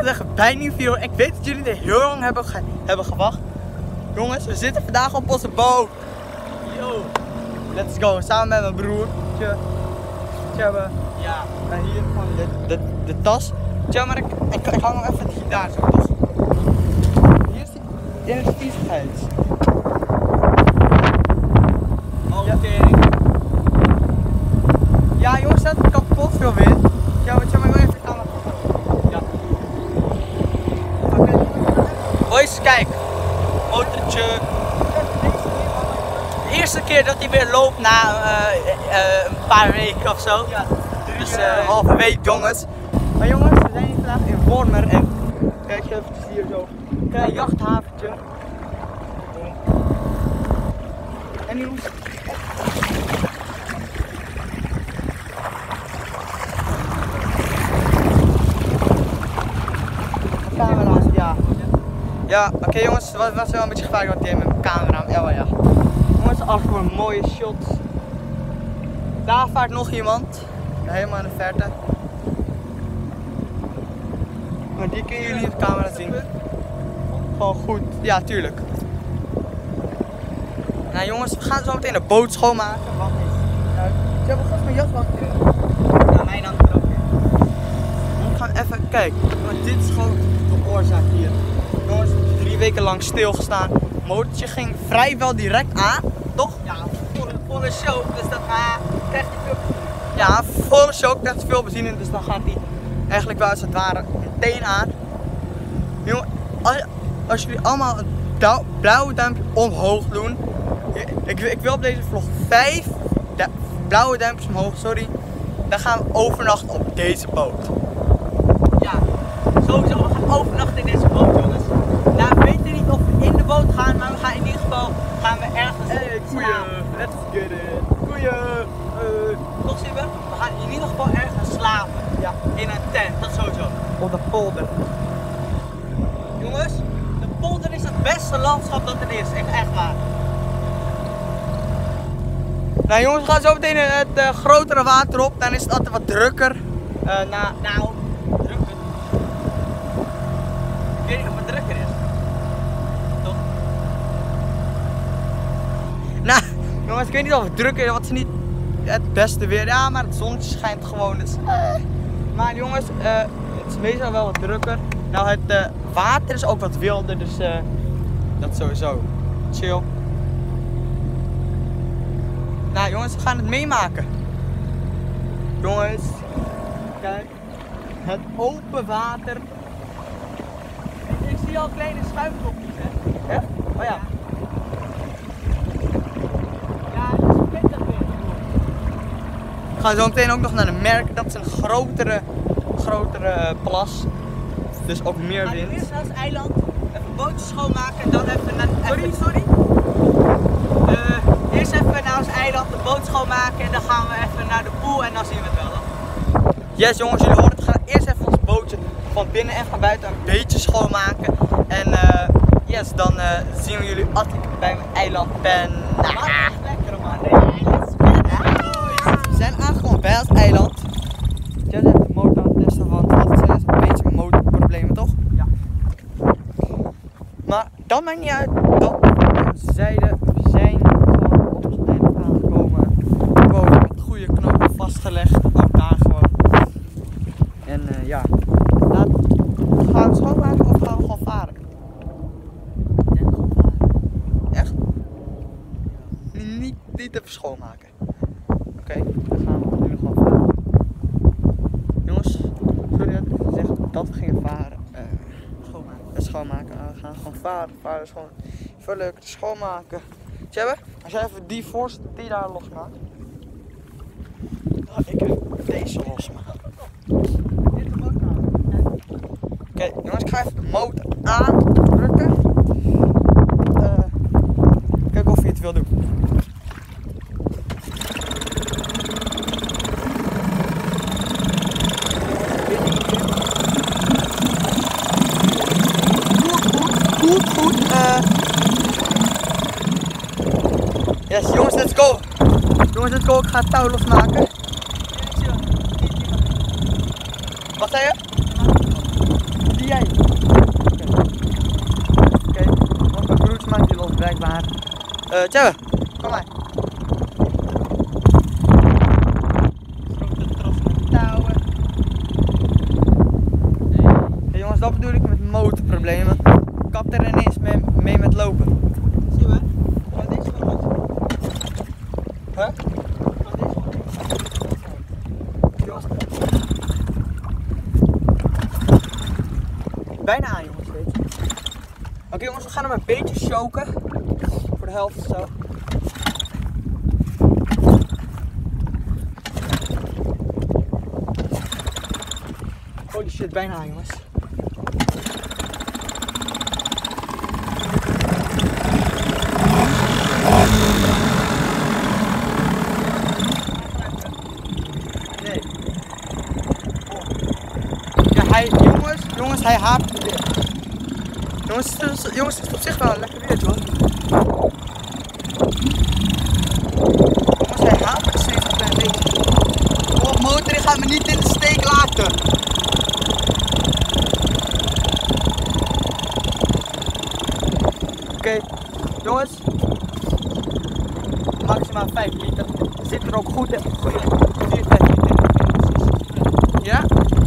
zeggen, bijna niet veel. Ik weet dat jullie er heel lang hebben gewacht. Jongens, we zitten vandaag op onze boot. Yo, let's go. Samen met mijn broertje. Ja, en hier gewoon de tas. Tja, maar ik hang nog even de gitaar zo, toch? Hier is die energieviezigheid. Oké. Ja, jongens, dat is kapot veel wind. Ja, maar ik wil even de camera pakken. Ja. Oké. Boys, kijk. Motortje. De eerste keer dat hij weer loopt na een paar weken of zo. Ja. Dus halve week, jongens. Maar jongens, we zijn hier vandaag in Wormer en kijk even hier zo. Een klein jachthaventje. En jongens. Camera's, ja. Ja, oké, jongens, het was wel een beetje gevaarlijk wat ik deed met mijn camera. Ja. Jongens, af voor een mooie shots. Daar vaart nog iemand. Helemaal in de verte. Maar die kunnen jullie op de camera zien. Gewoon goed, ja, tuurlijk. Nou jongens, we gaan zo meteen de boot schoonmaken. Wat is het? Ik heb vast mijn jas wachten. Ja, mijn hand er ook in. We gaan even kijken. Want dit is gewoon de oorzaak hier. Jongens, 3 weken lang stilgestaan. Het motortje ging vrijwel direct aan, toch? Ja, volle show, dus dat krijgt hij veel benzine. Ja, volle show krijgt hij veel benzine, dus dan gaat hij eigenlijk wel als het ware meteen aan. Jongen, als jullie allemaal een blauwe duimpje omhoog doen. Ik wil op deze vlog 5 blauwe duimpjes omhoog, sorry. Dan gaan we overnachten op deze boot. Ja, sowieso, we gaan overnachten in deze boot, jongens. Nou, we weten niet of we in de boot gaan, maar we gaan in ieder geval ergens. Hey, koeien, let's get it. Koeien. Toch zien we? We gaan in ieder geval ergens slapen. Ja. In een tent, dat sowieso. Op de polder. Jongens, de polder is het beste landschap dat er is, echt waar. Nou jongens, we gaan zo meteen het grotere water op, dan is het altijd wat drukker. Nou, drukker. Ik weet niet of het drukker is. Toch? Nou, jongens, ik weet niet of het drukker is, want het is niet het beste weer. Ja, maar het zonnetje schijnt gewoon. Dus, maar jongens, het is meestal wel wat drukker. Nou, het water is ook wat wilder, dus dat sowieso. Chill. Nou jongens, we gaan het meemaken. Jongens, kijk. Het open water. Ik zie al kleine schuimkopjes, hè? Echt? Oh ja. Ja, het is pittig weer. We gaan zo meteen ook nog naar de Merk. Dat is een grotere plas. Dus ook meer wind. Eerst naar het eiland, even bootjes schoonmaken en dan even naar... Sorry? Eerst even naar ons eiland de boot schoonmaken en dan gaan we even naar de pool en dan zien we het wel. Hoor. Yes jongens, jullie horen het. We gaan eerst even ons bootje van binnen en van buiten een beetje schoonmaken. En yes, dan zien we jullie als ik bij mijn eiland ben. Nou, lekker man, we zijn aangekomen bij ons eiland. Jij hebt de motor aan het testen, want het zijn een beetje motorproblemen, toch? Ja. Maar dat maakt niet uit. Dat zeiden we zijn gewoon op ons eiland aangekomen. Gewoon met goede knopen vastgelegd. Ook daar gewoon. En ja. Gaan we schoonmaken of gaan we gewoon varen? Ik denk gewoon varen. Echt? Niet even schoonmaken. Oké, dan gaan we nu gewoon varen. Jongens, sorry dat ik gezegd dat we gingen varen. Schoonmaken. We gaan gewoon varen. Varen is gewoon veel leuker te schoonmaken. Tjebbe, als jij even die voorste die daar losmaakt. Ik heb deze losmaken. Oké, jongens, ik ga even de motor aandrukken. Kijk of je het wil doen. Goed. Yes, jongens, let's go. Ik ga het touw losmaken. Wat zei je? zie jij? Oké, want mijn broertje maakt die losbreekbaar. Tjebbe, kom maar. Hey, jongens, dat bedoel ik met motorproblemen. Ik kap er ineens mee met lopen. Zie je? Wat is voor ons? Huh? Bijna aan, jongens, weet je. Oké, jongens, we gaan hem een beetje choken. Voor de helft of zo. Holy shit, bijna aan, jongens. Nee. Ja, jongens, hij hapert weer. Jongens, het is op zich wel een lekker weer, hoor. Jongens, hij hapert steeds een klein beetje. Oh, motor, die gaat me niet in de steek laten. Oké, jongens. Maximaal 5 liter. Zit er ook goed in. 4, 5 liter. Ja?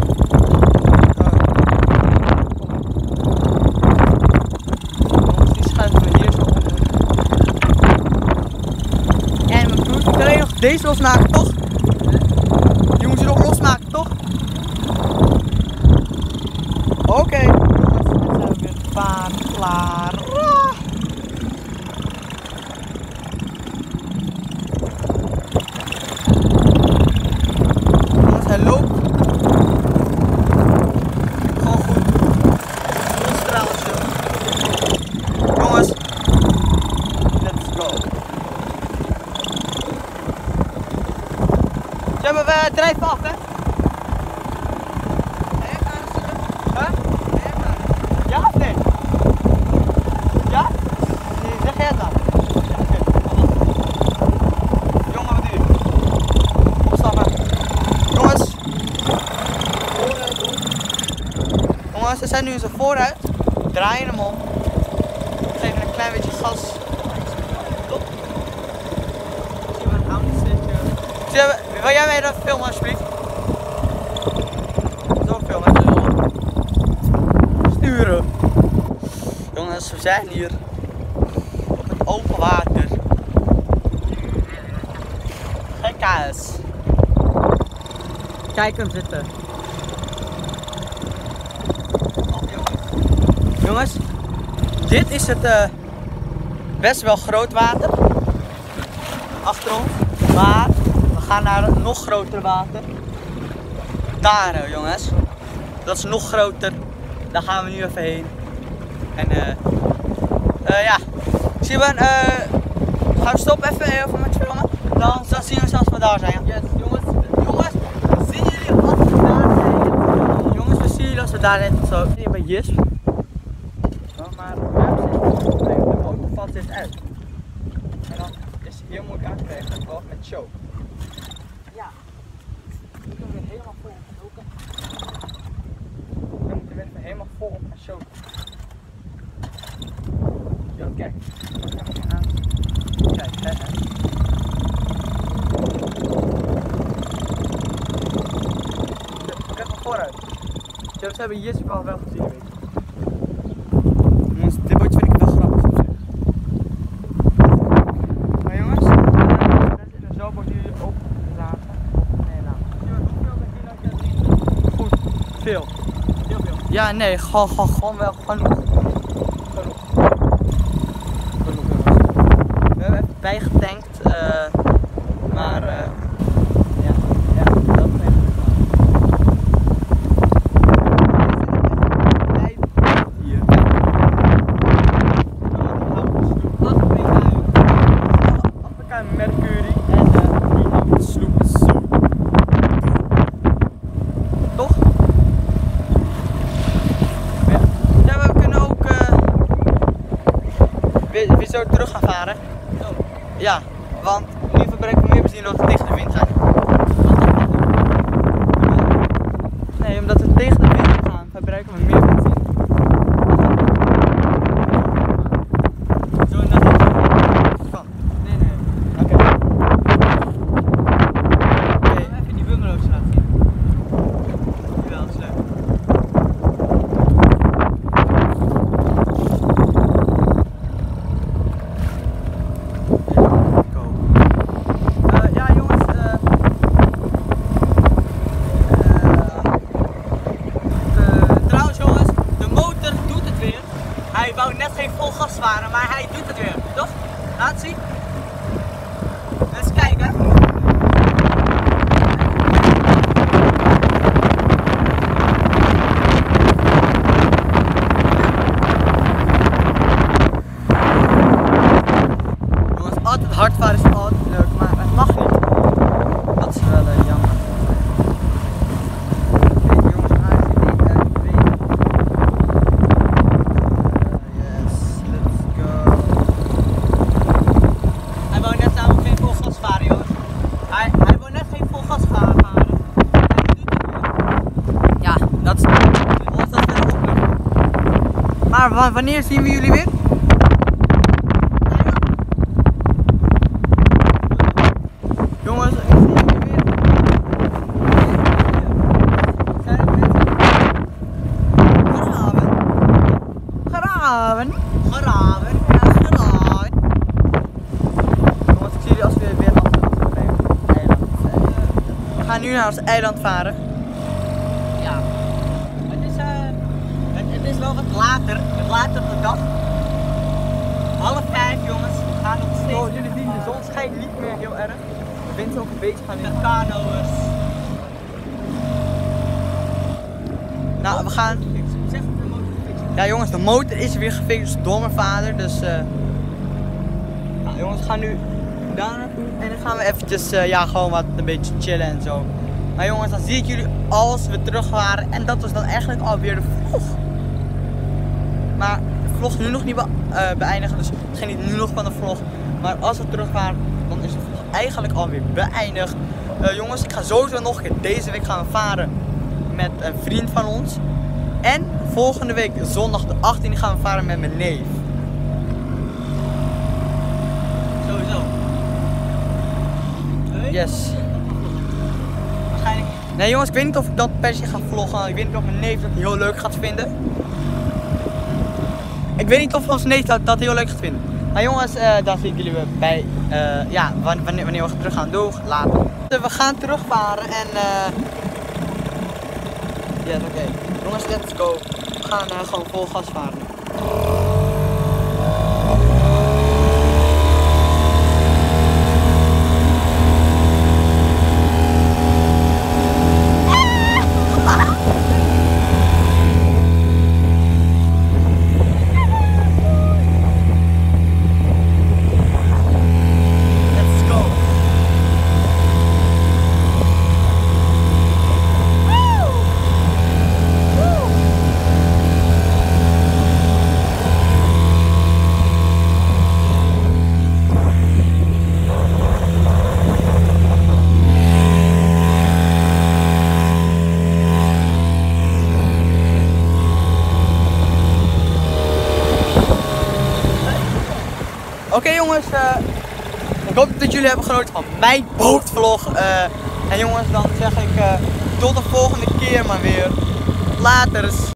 Deze losmaken, toch? Die moet je nog losmaken, toch? Oké. Jongens, dan zijn we weer klaar. Jongens, hij loopt. Gewoon goed. Een straaltje. Jongens. Let's go. Zullen we drijven af, hè? Huh? Ja of nee? Ja? Nee, zeg jij het dan? Ja, oké. Jongen, wat doe je? Opstappen. Jongens. Jongens, we zijn nu in zijn vooruit. Draaien hem om. Geven een klein beetje gas. Top. Zien we een aanzetje. Wil jij mij dat filmen alsjeblieft? Zo filmen. Sturen. Jongens, we zijn hier op het open water. Gekhuis. Kijk hem zitten. Jongens, dit is het best wel groot water. Achter ons. Maar we gaan naar een nog groter water. Daar, jongens. Dat is nog groter. Daar gaan we nu even heen. En ja. Simon, gaan we stoppen even met filmen? Dan zien we zelfs wat we daar zijn. Ja? Yes, jongens, zien jullie als we daar zijn? Jongens, we zien jullie als we daar zijn. Zo, hier bij Jis. Maar de auto valt dit uit. En dan is het heel moeilijk aan te krijgen, vooral met choke. Ja, we moeten weer helemaal vol gaan choken. Dan moeten we weer helemaal vol op gaan choken. Ja, kijk. Kijk, hè. Kijk maar vooruit. Ja, we hebben Jis wel gezien, weet je. Jongens, dit bootje vind ik wel grappig op zich. Maar jongens, we zijn in een zoutboot jullie ook laten. Nee, laten. Goed, veel. Heel veel. Ja, nee, gewoon wel genoeg. We hebben even bijgetankt, maar ja, dat is even hier. Afrika Mercury en die houten sloep is zo. Toch? Ja, we kunnen ook weer zo terug gaan varen. Ja, want nu verbruiken we meer benzine omdat we tegen de wind gaan. Nee, omdat we tegen de wind gaan verbruiken we meer benzine. varen, maar hij doet het weer, toch? Laat zien. Eens kijken. Jongens, altijd hard varen is altijd leuk, maar het mag niet. Dat is wel jammer. Maar wanneer zien we jullie weer? Jongens, ik zie jullie weer. Graven. Graven. Graven. Graven. Jongens, ik zie jullie als we weer af eiland. We gaan nu naar ons eiland varen. Ja. Het is wel wat later. Later op de dag. 4:30 jongens. We gaan nog steeds. Oh, jullie zien, de zon schijnt niet meer heel erg. De wind is ook een beetje gaan in. De kano's. Nou, we gaan. Zeg of de motor gefixt is. Ja jongens, de motor is weer gefixt door mijn vader. Dus nou, jongens, we gaan nu daar naartoe. En dan gaan we eventjes ja, gewoon wat een beetje chillen en zo. Maar jongens, dan zie ik jullie als we terug waren. En dat was dan eigenlijk alweer de vlog. Maar de vlog nu nog niet beëindigen, dus geniet nu nog van de vlog. Maar als we terug waren, dan is de vlog eigenlijk alweer beëindigd. Jongens, ik ga sowieso nog een keer deze week gaan varen met een vriend van ons. En volgende week, zondag de 18e, gaan we varen met mijn neef. Sowieso. Yes. Waarschijnlijk. Nee jongens, ik weet niet of ik dat per se ga vloggen. Ik weet niet of mijn neef dat heel leuk gaat vinden. Ik weet niet of ons neef dat heel leuk gaat vinden. Maar jongens, dan zie ik jullie weer bij, ja, wanneer we terug gaan. Doeg, later. We gaan terugvaren en, yes, oké. Jongens, let's go. We gaan gewoon vol gas varen. Oké jongens, ik hoop dat jullie hebben genoten van mijn bootvlog. En jongens, dan zeg ik tot de volgende keer maar weer. Laters.